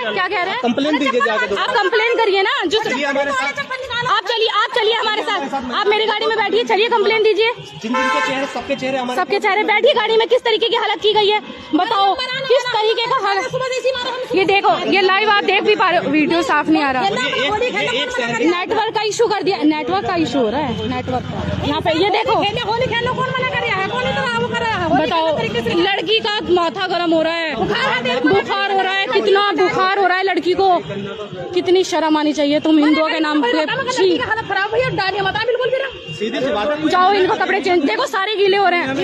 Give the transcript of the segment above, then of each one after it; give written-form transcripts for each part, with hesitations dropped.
क्या कह रहे हैं? कंप्लेन दीजिए जाके। आप कंप्लेन करिए ना, जो आप चलिए हमारे साथ, आप मेरी गाड़ी में बैठिए, चलिए कंप्लेन दीजिए। जिनके चेहरे, सबके चेहरे हमारे, सबके चेहरे, बैठिए गाड़ी में। किस तरीके की हालत की गई है बताओ, किस तरीके का हालत। ये देखो, ये लाइव आप देख भी पा रहे हो, वीडियो साफ नहीं आ रहा। नेटवर्क का इशू कर दिया, नेटवर्क का इशू हो रहा है, नेटवर्क का। यहाँ पे ये देखो, बताओ, लड़की का माथा गर्म हो रहा है, बुखार हो रहा है, कितना बुखार हो रहा है लड़की को। कितनी शर्म आनी चाहिए तुम हिंदुओं के नाम पे। हालत खराब हुई है, बिल्कुल सीधी सी बात है। जाओ, इनको कपड़े चेंज, देखो सारे गीले हो रहे हैं।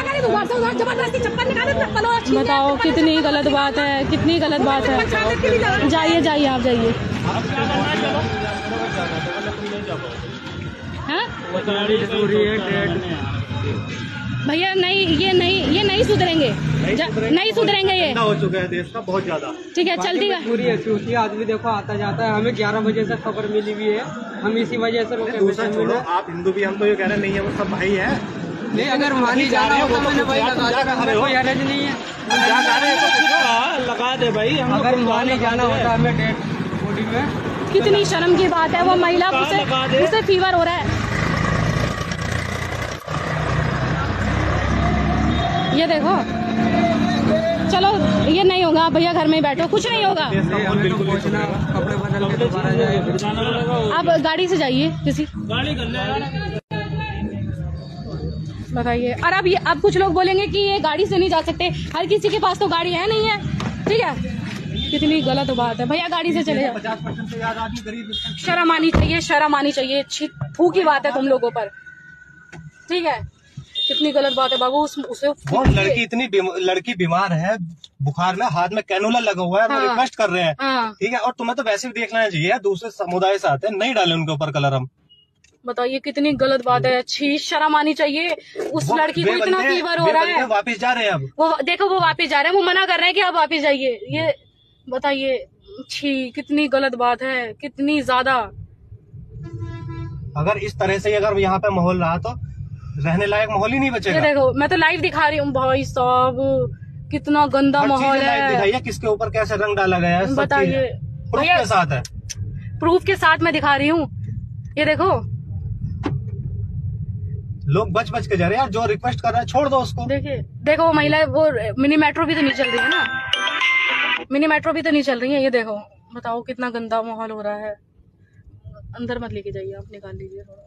बताओ कितनी गलत बात है, कितनी गलत बात है। जाइए जाइए, आप जाइए। भैया नहीं, ये नहीं सुधरेंगे, नहीं सुधरेंगे। ये हो चुका है देश का बहुत ज्यादा। ठीक है, चलती है पूरी ऐसी आदमी देखो आता जाता है। हमें 11 बजे से खबर मिली हुई है, हम इसी वजह से रुके। दूसरा छोड़ो, आप हिंदू भी, हम तो ये कह रहे नहीं है, वो सब भाई है। नहीं, अगर मानी जा रहे हो तो मैंने वही कोई हरज नहीं है, लगा दे भाई। अगर मानी जाना होता हमें डेड बॉडी में। कितनी शर्म की बात है, वो महिला, उसे फीवर हो रहा है। ये देखो, चलो ये नहीं होगा भैया, घर में ही बैठो, कुछ नहीं होगा। कपड़े बदल के दोबारा जाए। आप गाड़ी से जाइए, किसी गाड़ी कर ले। बताइए। और अब कुछ लोग बोलेंगे कि ये गाड़ी से नहीं जा सकते, हर किसी के पास तो गाड़ी है नहीं है। ठीक है, कितनी गलत बात है। भैया गाड़ी से चले जाओ। 50% से ज्यादा आदमी गरीब। शर्म आनी चाहिए, शर्म आनी चाहिए। थू की बात है तुम लोगों पर। ठीक है, कितनी गलत बात है बाबू। उसे लड़की बीमार है, बुखार में, हाथ में कैनुला लगा हुआ है। हाँ, वो रिक्वेस्ट कर रहे हैं। हाँ, ठीक है, और तुम्हें तो वैसे भी देख लेना चाहिए, दूसरे समुदाय से आते हैं, नहीं डाले उनके ऊपर कलर। हम बताइए कितनी गलत बात है। अच्छी शर्म आनी चाहिए। उस लड़की को इतना फीवर हो रहा है, वापस जा रहे हैं। अब वो देखो, वो वापस जा रहे हैं, वो मना कर रहे हैं कि आप वापस जाइए। ये बताइए, छी, कितनी गलत बात है, कितनी ज्यादा। अगर इस तरह से अगर यहाँ पे माहौल रहा तो रहने लायक माहौल ही नहीं बचेगा। ये देखो, मैं तो लाइव दिखा रही हूँ भाई साहब, कितना गंदा माहौल है। दिखाइए किसके ऊपर कैसे रंग डाला गया है, बताइए। प्रूफ के साथ है, प्रूफ के साथ मैं दिखा रही हूँ। ये देखो, लोग बच के जा रहे हैं यार। जो रिक्वेस्ट कर रहा है छोड़ दो उसको। देखिए, देखो वो महिला, वो मिनी मेट्रो भी तो नहीं चल रही है ना, मिनी मेट्रो भी तो नहीं चल रही है। ये देखो, बताओ कितना गंदा माहौल हो रहा है। अंदर मत लेके जाइए, आप निकाल लीजिए थोड़ा।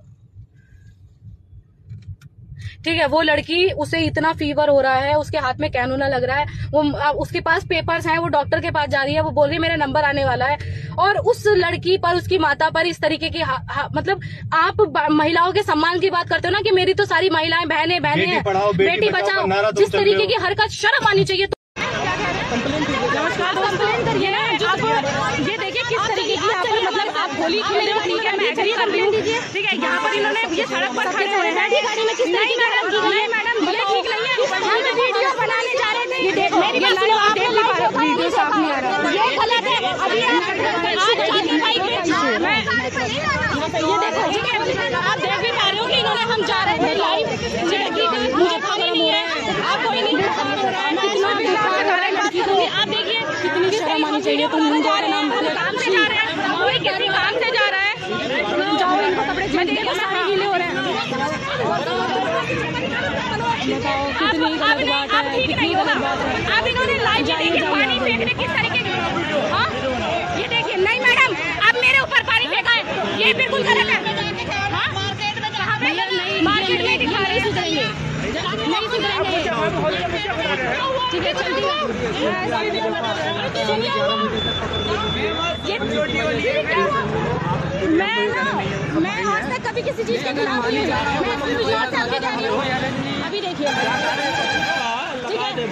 ठीक है, वो लड़की, उसे इतना फीवर हो रहा है, उसके हाथ में कैनुला लग रहा है, वो उसके पास पेपर्स हैं, वो डॉक्टर के पास जा रही है, वो बोल रही है मेरा नंबर आने वाला है। और उस लड़की पर, उसकी माता पर इस तरीके की मतलब आप महिलाओं के सम्मान की बात करते हो ना, कि मेरी तो सारी महिलाएं बहनें हैं, बेटी बचाओ, जिस तरीके की हरकत, शर्म आनी चाहिए। नमस्कार, कंप्लेन करिए ना। ये देखिए किस तरीके की यहाँ पर, मतलब आप बोली ठीक है, मैं एग्री कर रही हूँ। ठीक है, यहाँ पर इन्होंने ये सड़क पर खड़े हुए हैं, गाड़ी में किस तरीके की मैडम, ये ठीक नहीं है। हम वीडियो बनाने जा रहे थे, ये देख मेरी बात सुनो, आप देख नहीं पा रहे, वीडियो साफ नहीं आ रहा, ये गलत है। अभी ये देखो, ठीक है, आप देख भी पा रहे हो कि इन्होंने, हम जा रहे थे लाइव, मुझे खाली नहीं है, आप कोई नहीं, कितना बुखार आ रहा है लड़की को। आप देखिए कितनी शर्म आनी चाहिए। तुम हिंदुओं के नाम पे काम से जा रहे हैं, कोई किसी काम से जा रहा है। जाओ, इनको कपड़े चेंज करो, सारे गीले हो रहे हैं। बताओ कितनी गलत बात है, कितनी गलत बात है। आप इन्होंने लाइव पानी फेंकने किस तरीके की, ये देखिए। नहीं मैडम, आप मेरे ऊपर पानी फेंका है, ये बिल्कुल गलत है। मार्केट में दिखा रही, सुधरेंगे नहीं, सुधरेंगे। ठीक है, चलती है। मैं आज तक कभी किसी चीज के खिलाफ नहीं हूँ। अभी देखिए, ठीक है,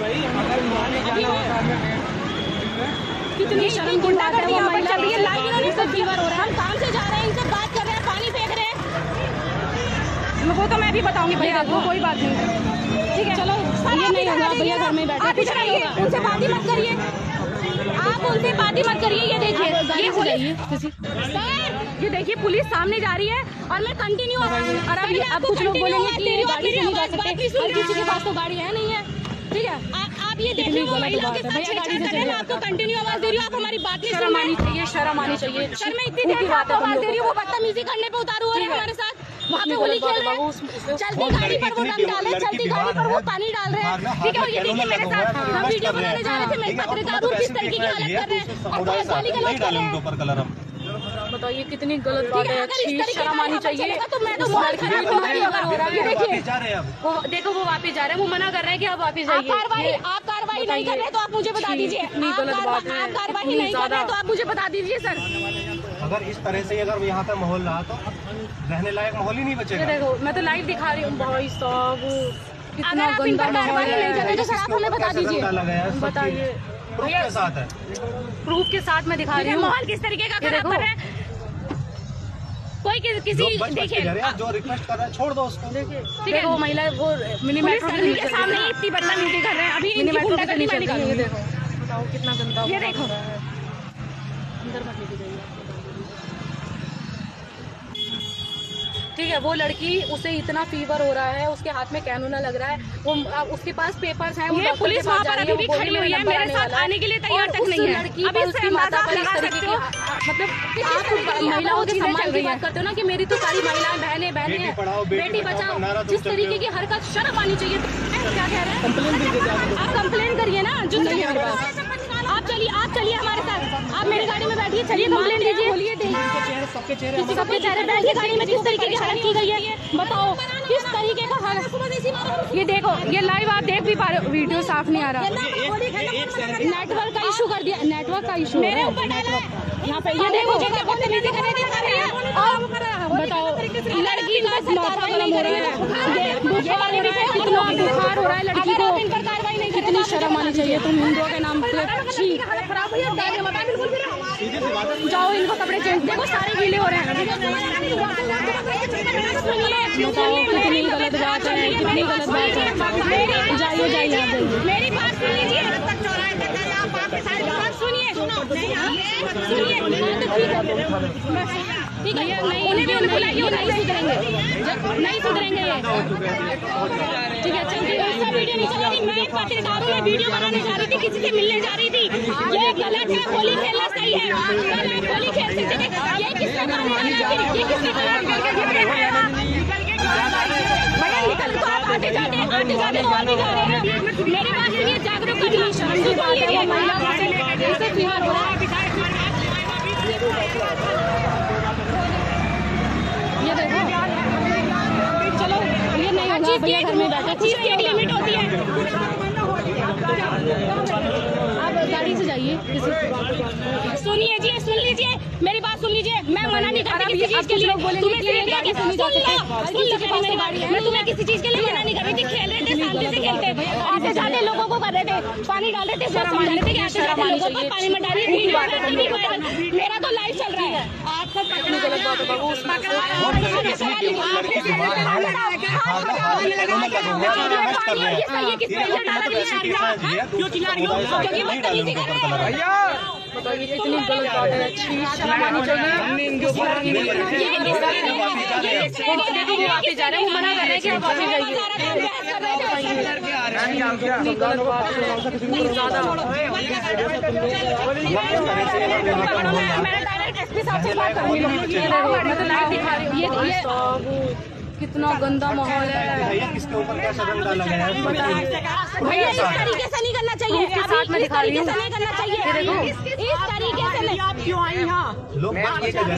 कितनी शर्म की बात है। वो महिला चल रही है, लाइव इन्होंने सब फीवर हो रहा है, हम काम से जा रहे हैं, इनसे बात कर रहे हैं, पानी फेंक रहे हैं। वो तो मैं भी बताऊंगी भैया आपको, कोई बात नहीं। ठीक है, चलो, ये नहीं होगा भैया, घर में बैठे, कुछ नहीं होगा। उनसे बात ही मत करिए, आप उनसे बात ही मत करिए। ये देखिए, ये पुलिस, ये देखिए पुलिस सामने जा रही है और मैं कंटिन्यू। और अब कुछ लोग बोलेंगे कि गाड़ी से नहीं जा सकते, हर किसी के पास तो गाड़ी है नहीं है। ठीक है। आप ये देखिए महिलाओं के साथ छेड़छाड़ कर रहे हैं, आपको कंटिन्यू आवाज दे रही हूँ, आप हमारी बात नहीं शर्म आनी चाहिए, शर्म आनी चाहिए। सर मैं इतनी देर से आपको आवाज दे रही हूँ, वो बदतमीजी करने पे उतारू हो रहे हैं हमारे साथ, वहाँ पे होली खेल रहे हैं, चलती गाड़ी पर वो रंग डाल रहे हैं, चलती गाड़ी पर वो पानी डाल रहे हैं, ठीक है। और ये देखिए मेरे साथ हम वीडियो बनाने जा रहे थे, मेरे पत्रकार और किस तरीके की हालत कर रहे हैं, और गाली गलौज कर रहे हैं। ऊपर कलर हम बताइए कितनी गलत बात है। शर्म आनी चाहिए। तो मैं तो मोबाइल खराब हो रही है। ये देखिए जा रहे हैं अब, वो देखो वो वापस जा रहे हैं, वो मना कर रहे हैं कि आप वापस जाइए। आप कार्रवाई नहीं कर रहे तो आप मुझे बता दीजिए। इतनी गलत बात है, आप कार्रवाई नहीं कर रहे तो आप मुझे बता दीजिए सर। अगर इस तरह से अगर यहाँ पे माहौल रहा तो रहने लायक माहौल ही नहीं ये बचेगा। देखो मैं तो लाइव दिखा रही हूँ भाई साहब, अगर कितना आप इन गंदा पर कार्रवाई माहौल नहीं कर है। रहे तो सर आप हमें बता दीजिए। बताइए प्रूफ के साथ है, प्रूफ के साथ मैं दिखा रही हूँ। माहौल किस तरीके का खराब कर रहे हैं, कोई किसी देखिए जो रिक्वेस्ट कर रहा है छोड़ दो उसको। ठीक है, वो महिला वो मिनी मेट्रो के सामने इतनी बदतमीजी कर रहे हैं, अभी मिनी इनकी मेट्रो गुंडागर्दी मैं निकालूंगी। ये देखो, बताओ कितना गंदा ये देखो अंदर मत लेके जाइए। ठीक है, वो लड़की उसे इतना फीवर हो रहा है, उसके हाथ में कैनूना लग रहा है, वो उसके पास पेपर्स हैं, वो ये पुलिस वहाँ पर अभी भी खड़ी हुई है, मेरे साथ आने के लिए तैयार तक नहीं है। लड़की पर उसकी माता पर इस तरीके की मतलब आप महिलाओं के सम्मान की बात करते हो ना कि मेरी तो सारी महिलाएं बहनें हैं, बेटी बचाओ, जिस तरीके की हरकत शर्म आनी चाहिए। क्या कह रहे हैं? आप कंप्लेन करिए ना, जो नहीं है मेरे पास। आप चलिए हमारे साथ, आप मेरी गाड़ी में बैठिए, चलिए कंप्लेन दीजिए। सबके चेहरे सबके चेहरे बैठिए, गाड़ी में किस तरीके की हालत की गई है बताओ, किस तरीके का हालत। ये देखो, ये लाइव आप देख भी पा रहे हो, वीडियो साफ नहीं आ रहा, नेटवर्क का इशू कर दिया, नेटवर्क का इशू मेरे ऊपर यहाँ पे। ये देखो बताओ, लड़की का माथा गरम हो रहा है, कितना बुखार हो रहा है लड़की को, कितनी शर्म आनी चाहिए। तुम हिंदुओं के नाम पे जाओ, इनको कपड़े चेंज, देखो सारे गीले हो रहे हैं। कितनी गलत बात है, कितनी गलत बात है। जाइए जाइए मेरी बात सुन लीजिए, सुनिए ठीक है, नहीं सुधरेंगे ये, ठीक है। चलिए उसका वीडियो नहीं चला रही, मैं एक पत्रकार हूँ, मैं वीडियो बनाने जा रही थी, किसी से मिलने जा रही थी। ये गलत है, होली खेलना सही है, होली खेल सकते थे। ये किसने निकल तो आप आते जाते और भी गा रहे हैं। मेरी बात सुनिए, जागरूक करनी चाहिए। फीवर हो रहा है, ये देखो, चलो ये नहीं होगा भैया, घर में बैठो, चीज की एक लिमिट होती है। आप गाड़ी से जाइए। सुनिए जी, सुन लीजिए मेरी बात, सुन लीजिए, मैं मना नहीं करती किसी चीज के लिए। तुम्हें सिर्फ ये सुन लो, मैं तुम्हें किसी चीज के लिए मना नहीं कर रही थी। खेल रहे थे, शांति से खेलते, आते जाते लोगों को कर रहे थे, पानी डाल रहे थे, सब समझा रहे थे कि आते जाते लोगों को पानी में डालिए। मेरा तो लाइव चल रहा है, आप सब बताइए कितनी गलत बात है। शर्म आनी चाहिए। देखो वो वापस जा रहे हैं, वो मना कर रहे हैं कि आप वापस जाइए। कितनी गलत बात है, कितनी ज्यादा। मैं तो लाइव दिखा रही हूँ, ये कितना गंदा माहौल है। किसके ऊपर क्या कदम डाला गया है भैया, इस तरीके से नहीं करना चाहिए, के साथ मैं दिखा रही हूँ। नहीं करना चाहिए, इस तरीके से नहीं। आप क्यों आई यहाँ? लोग मेरी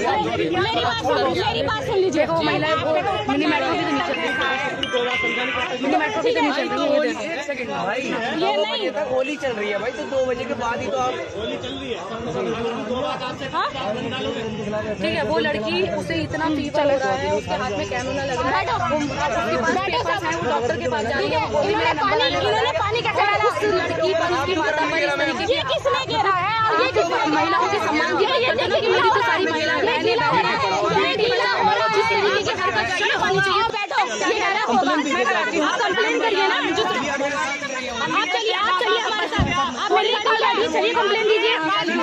बात सुन लीजिए। देखो महिलाएं वो मिनी मेट्रो भी तो नहीं चल रही, मिनी मेट्रो भी तो नहीं चल रही है। ये नहीं तक होली चल रही है भाई, तो 2 बजे के बाद ही तो आप होली चल रही है। ठीक है, वो लड़की उसे इतना फीवर हो रहा है, उसके हाथ में कैनूना लग रहा है, डॉक्टर के पास जा रही है। इन्होंने पानी कैसे डाला? उस लड़की पर उसकी माता पर इस तरीके की, ये किसने गिरा है? और ये किसने महिलाओं के सम्मान की बात करते हैं, मेरी तो सारी महिलाएं बहनें जिस तरीके की हरकत शर्म आनी चाहिए। बैठो, ये कह रहा है आप कंप्लेन करिए ना, आप चलिए हमारे साथ, आप मेरी गाड़ी में चलिए, कंप्लेन दीजिए।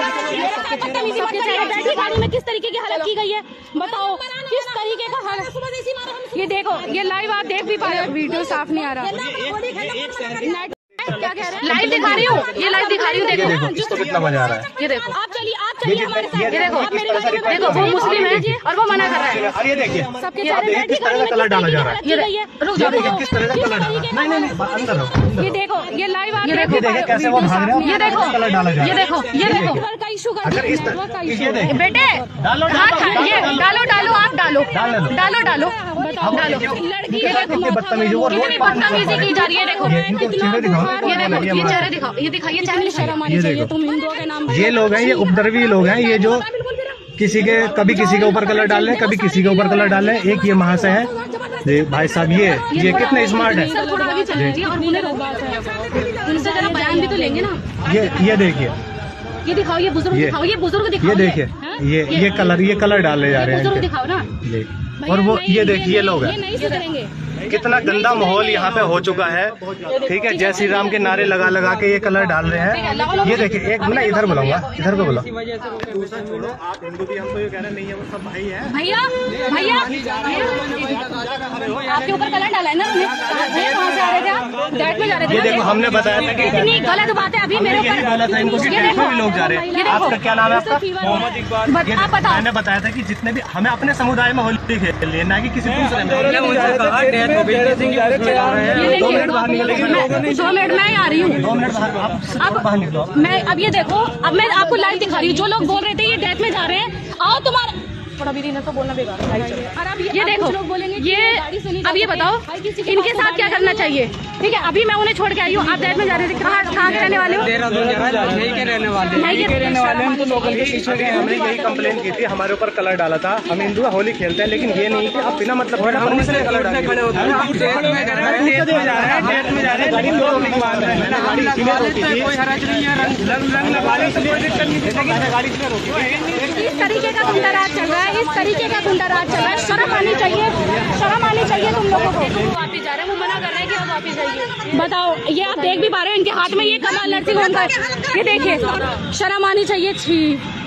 बैठी गाड़ी में किस तरीके की हालत की गई है बताओ, किस तरीके का हालत। ये देखो, ये लाइव आप देख भी पा रहे हो, वीडियो साफ नहीं आ रहा। क्या कह रहे हैं? लाइव दिखा रही हूँ, ये लाइव दिखा रही हूँ। देखो इसको कितना मजा आ रहा है। ये देखो, आप चलिए हमारे साथ। ये देखो, देखो वो मुस्लिम है और वो मना कर रहा है। और ये देखिए सबके किस तरह का कलर डाला जा रहा है। रुक जाओ, किस तरह का कलर डाला। नहीं अंदर रहो। ये देखो, ये लाइव आप ये देखो, ये देखिए कैसे वो भाग रहे हैं। ये देखो, कलर डाला जा रहा है। ये देखो, ये देखो का इशू कर अगर इस नेटवर्क का इशू ये देखिए बेटे, डालो ये डालो डालो, आप डालो डालो डालो। लड़की कितनी बदतमीजी वो कितनी बदतमीजी की जा रही है। देखो इनको चेहरे दिखाओ। ये देखो, ये चेहरे दिखाओ, ये दिखाइए चेहरे। शर्म आनी चाहिए, तुम हिंदुओं के नाम ये लोग हैं, ये उपद्रवी लोग हैं, ये जो किसी के कभी किसी के ऊपर कलर डाल रहे हैं, कभी किसी के ऊपर कलर डाल रहे हैं। एक ये महाशय है जी भाई साहब, ये कितने स्मार्ट है। सर थोड़ा आगे चल दीजिए और उन्हें उनसे जरा बयान भी तो लेंगे ना। ये देखिए, ये दिखाओ, ये बुजुर्ग दिखाओ, ये बुजुर्ग दिखाओ। ये देखिए, ये कलर डाले जा रहे हैं बुजुर्ग इनके। दिखाओ ना। और वो ये देखिए, ये लोग ये हैं। नहीं सुधरेंगे। कितना गंदा माहौल यहाँ पे हो चुका है। ठीक है, जय श्री राम के नारे लगा लगा के ये कलर डाल रहे हैं। ये देखिए, एक ना इधर बुलाऊंगा, इधर पे बुलाओ। दूसरा छोड़ो, आप हिंदू भी, हम तो ये कह रहे नहीं है, वो सब भाई है। भैया आपके ऊपर कलर डाला है ना हमने। कहाँ से आ रहे थे आप? डेट में जा रहे थे। ये देखो, हमने बताया था कि इतनी गलत बात है अभी मेरे ऊपर। गलत है, इनको भी लोग जा रहे हैं। आपका क्या नाम है आपका? मोहम्मद इकबाल। आप बताओ। मैंने बताया था कि जितने भी हमें अपने समुदाय में होली खेल लिए, ना कि किसी दूसरे में। ये देखिए, 2 मिनट मैं आ रही हूँ। 2 मिनट बाहर निकलो। मैं अब ये देखो, अब मैं आपको लाइव दिखा रही हूँ। जो लोग बोल रहे थे ये डेथ में जा रहे हैं, आओ तुम्हारा थोड़ा भी नहीं तो बोलना बेकार। ये देखो, लोग बोलेंगे ये अब ये बताओ इनके साथ क्या करना चाहिए। ठीक है, अभी मैं उन्हें छोड़ के आई हूँ। आप डेथ में जा रहे थे, कहाँ के रहने वाले हो? नहीं के रहने वाले हम तो लोकल के पीछे गए। हमने यही कंप्लेन की थी, हमारे ऊपर कलर डाला था। हम हिंदू होली खेलते हैं, लेकिन ये नहीं कि आप बिना मतलब कलर खड़े होते हैं। कोई हरज नहीं है, रंग लगा लो, कोई दिक्कत नहीं। इस तरीके का गुंडा राज चल रहा है, इस तरीके का गुंडा राज चल रहा है। शर्म आनी चाहिए, शर्म आनी चाहिए तुम लोगों को। वापिस जा रहे हैं, वो मना कर रहे हैं कि आप वापिस जाइए। बताओ, ये आप देख भी पा रहे हो, इनके हाथ में ये कमल नर्सिंग होम का, ये देखिए, शर्म आनी चाहिए। छी,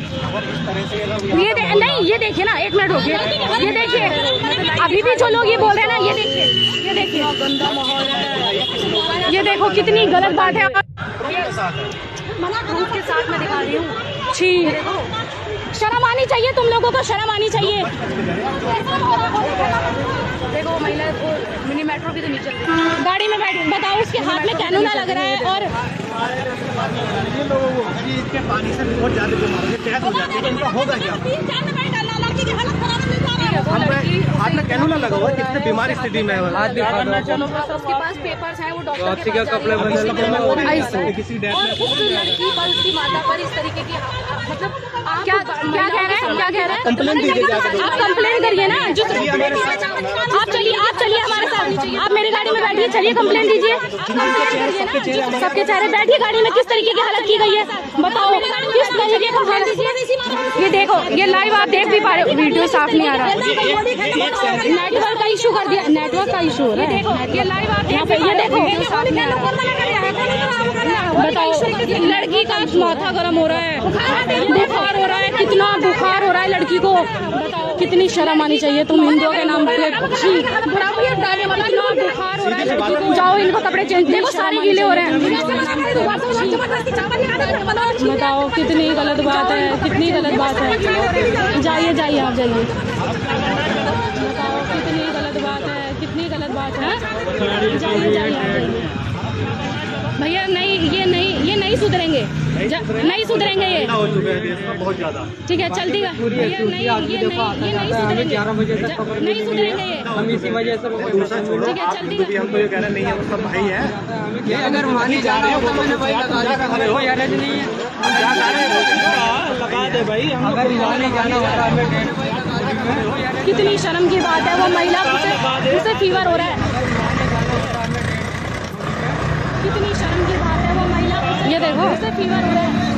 नहीं, ये देखिए ना, 1 मिनट रुकिए। ये देखिए, अभी भी जो लोग ये बोल रहे हैं ना, ये देखिए, ये देखिए, ये देखो कितनी गलत बात है। प्रूफ के साथ मैं दिखा रही हूँ। छी, शर्म आनी चाहिए तुम लोगों को, शर्म आनी चाहिए। देखो महिला को मिनी मेट्रो भी तो नीचे गाड़ी में बैठ, बताओ उसके हाथ में कैनूना लग रहा है। और इसके पानी से बहुत ज्यादा बीमारी हो जाती है, इनका होगा क्या? हाथ में कैनूना लगा हुआ है, कितने बीमार स्थिति में है। उसके पास पेपर्स हैं, वो डॉक्टर के कपड़े और उस लड़की पर, उसकी माता पर इस तरीके की मतलब क्या कह रहे हैं, क्या कह रहे हैं? कंप्लेन दीजिए जाकर। आप कंप्लेन करिए ना। जो आप चलिए हमारे साथ, आप मेरी गाड़ी में बैठिए, चलिए कंप्लेन दीजिए। सबके चेहरे, बैठिए गाड़ी में। किस तरीके की हालत की गई है बताओ, किस तरीके का हालत। ये देखो, ये लाइव आप देख भी पा रहे हो, वीडियो साफ नहीं आ रहा है। नेटवर्क का इशू कर दिया, नेटवर्क का इशू हो रहा है। ये लाइव आप ये देखो, बताओ, लड़की का माथा गर्म हो रहा है, बुखार हो रहा है, कितना बुखार हो रहा है लड़की को। बताओ, कितनी शर्म आनी चाहिए तुम हिंदुओं के नाम पे। कितना बुखार हो रहा है लड़की को। जाओ, इनको कपड़े चेंज, देखो सारे गीले हो रहे हैं। बताओ, कितनी गलत बात है, कितनी गलत बात है। जाइए जाइए, आप जाइए। बताओ, कितनी गलत बात है, कितनी गलत बात है। जाइए जाइए, आप जाइए। भैया नहीं, ये नहीं सुधरेंगे, नहीं सुधरेंगे ये। हो चुका है देश में बहुत ज्यादा। ठीक है, चलती है भैया, नहीं, ये नहीं सुधरेंगे, 11 बजे से नहीं सुधरेंगे ये। हम इसी वजह से दूसरा छोड़ो, ठीक है, आप चलती हिंदू भी, हम तो ये कह रहे नहीं है, वो सब भाई है। अगर वहाँ नहीं जाना होता मैंने वही कोई हरज नहीं है। लगा दे भाई, अगर वहाँ नहीं जाना होता हमें। कितनी शर्म की बात है, वो महिला उसे फीवर हो रहा है। कितनी शर्म की बात है, वो महिला, ये देखो, उसे फीवर हो रहा है।